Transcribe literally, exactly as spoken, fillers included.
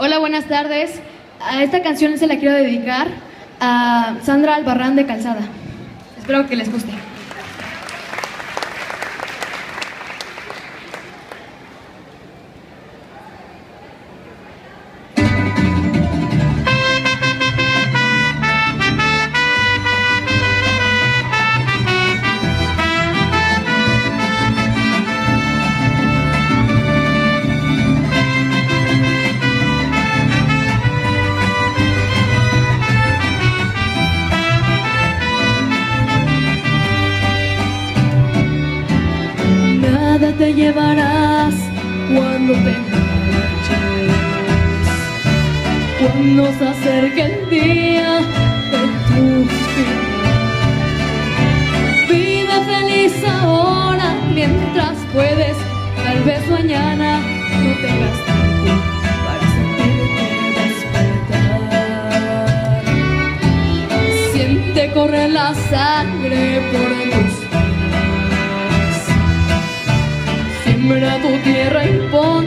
Hola, buenas tardes. A esta canción se la quiero dedicar a Sandra Albarrán de Calzada. Espero que les guste. Te llevarás cuando te marches, cuando se acerque el día de tu final. Vive feliz ahora mientras puedes, tal vez mañana no tengas tiempo para sentirte despertar. Siente correr la sangre por tus venas, siembra tu tierra y pon